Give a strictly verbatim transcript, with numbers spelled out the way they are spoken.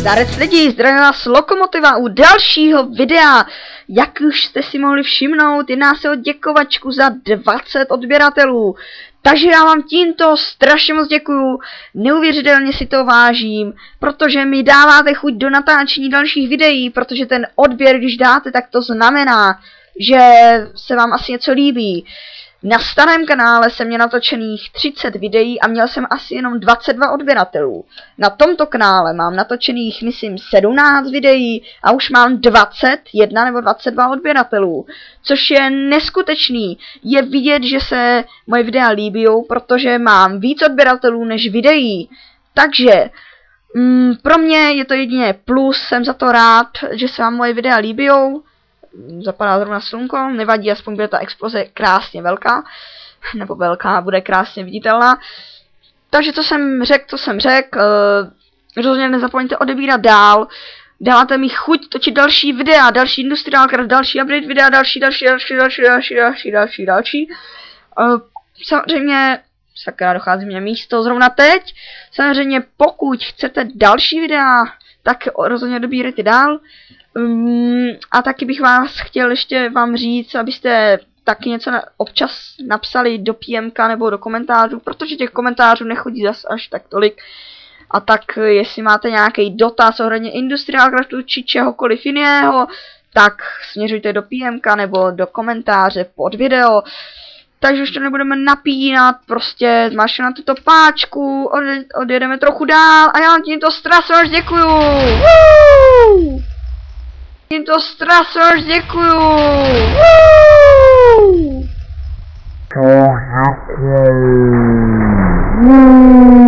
Zdarec lidi, zdravím vás Lokomotiva u dalšího videa. Jak už jste si mohli všimnout, jedná se o děkovačku za dvacet odběratelů. Takže já vám tímto strašně moc děkuju, neuvěřitelně si to vážím, protože mi dáváte chuť do natáčení dalších videí, protože ten odběr, když dáte, tak to znamená, že se vám asi něco líbí. Na starém kanále jsem měl natočených třicet videí a měl jsem asi jenom dvacet dva odběratelů. Na tomto kanále mám natočených, myslím, sedmnáct videí a už mám dvacet jedna nebo dvacet dva odběratelů. Což je neskutečný. Je vidět, že se moje videa líbí, protože mám víc odběratelů než videí. Takže mm, pro mě je to jedině plus, jsem za to rád, že se vám moje videa líbí. Zapadá zrovna slunko, nevadí, aspoň bude ta exploze krásně velká, nebo velká, bude krásně viditelná. Takže co jsem řekl, to jsem řekl, uh, rozhodně nezapomeňte odebírat dál, dáváte mi chuť točit další videa, další Industrial Craft, další update videa, další, další, další, další, další, další, další, další. Uh, samozřejmě, sakra, dochází mě místo zrovna teď, samozřejmě pokud chcete další videa, tak rozhodně odebírejte dál. Um, a taky bych vás chtěl ještě vám říct, abyste taky něco na, občas napsali do P M ka nebo do komentářů, protože těch komentářů nechodí zas až tak tolik. A tak jestli máte nějaký dotaz ohledně Industrial Craftu či čehokoliv jiného, tak směřujte do P M ka nebo do komentáře pod video. Takže už to nebudeme napínat, prostě zmáším na tuto páčku, od, odjedeme trochu dál a já vám tímto strašně děkuju. Woo! Tímto strašně děkuju. Woo!